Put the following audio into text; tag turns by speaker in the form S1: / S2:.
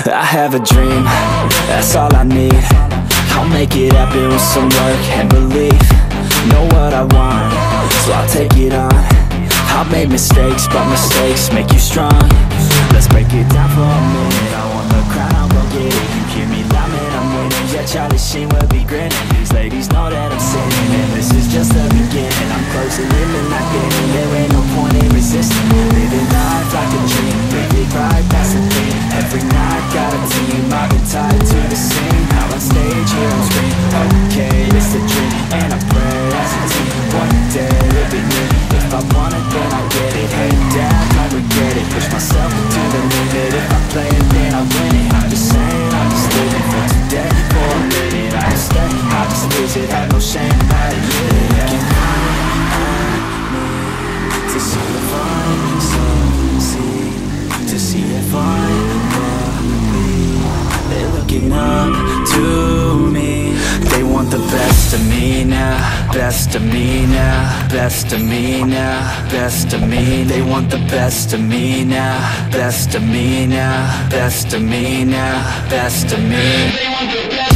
S1: I have a dream, that's all I need. I'll make it happen with some work and belief. Know what I want, so I'll take it on. I'll make mistakes, but mistakes make you strong. Let's break it down for a minute. I want the crown, I'll go get it. You hear me loud, man, I'm winning. Yeah, Charlie Sheen will be grinning. These ladies know that I'm sinning, and this is just the beginning. I'm closing in and not getting. There ain't no point in resisting. Living life like a dream, live it right, that's the thing. Every night, got a team, I've been tied to the scene. Out on stage, here on screen. Okay, it's a dream, and I pray as a team. One day, it'll be me. If I want it, then I get it. Head down, I regret it. Push myself to the limit. If I play it, then I win it. I'm just saying, I'm just living for today. For a minute, I just stay, I just lose it. Have no shame, I admit it. Looking to see if I succeed, to see if I believe. They're looking up to me. They want the best of me now, best of me now, best of me now, best of me. They want the best of me now, best of me now, best of me now, best of me. They want the best.